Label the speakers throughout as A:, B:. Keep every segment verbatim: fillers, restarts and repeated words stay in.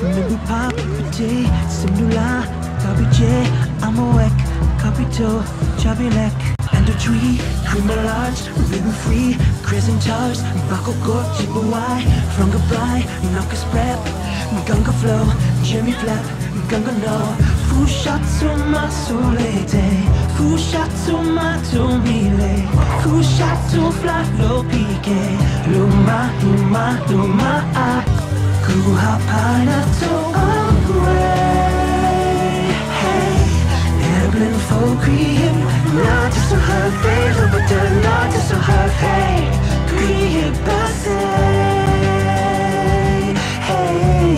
A: Mimpi pati simula kabije amawek kapito chabilek and a tree criminalized living free crescent towers bako got jibuai from the by knock prep ganga flow Jimmy flap ganga no fushatsu masulete fushatsu matumile fushatsu flat low pike luma luma luma kuhapana to away hey airplane for cream not just so her face but then not just so her face cream passe hey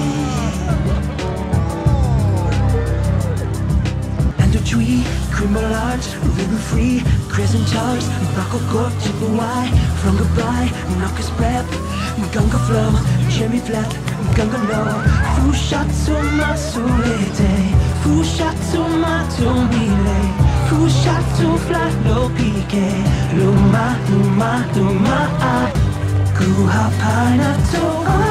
A: and the tree criminal large living free crescent towers bako got jibuai from the by knock his prep ganga flow Jimmy flat ganga no fushatsu masulete fushatsu matumile fushatsu flat low pike luma luma luma kuhapana to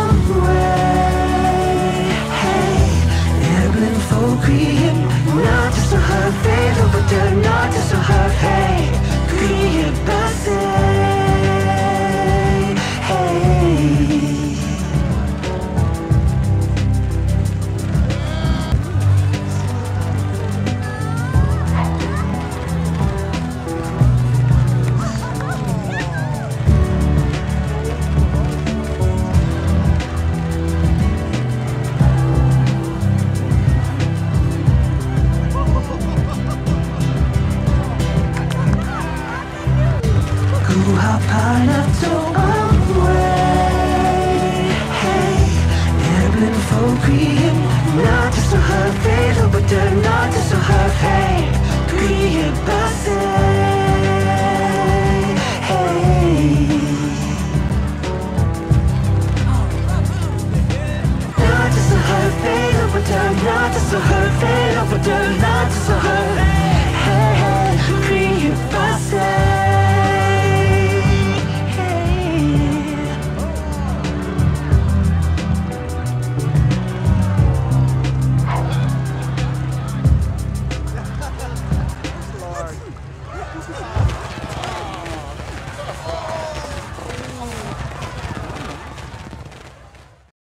A: away hey airplane for cream not just so her face but then not just so her face cream passe Kuhapana to away hey airplane for cream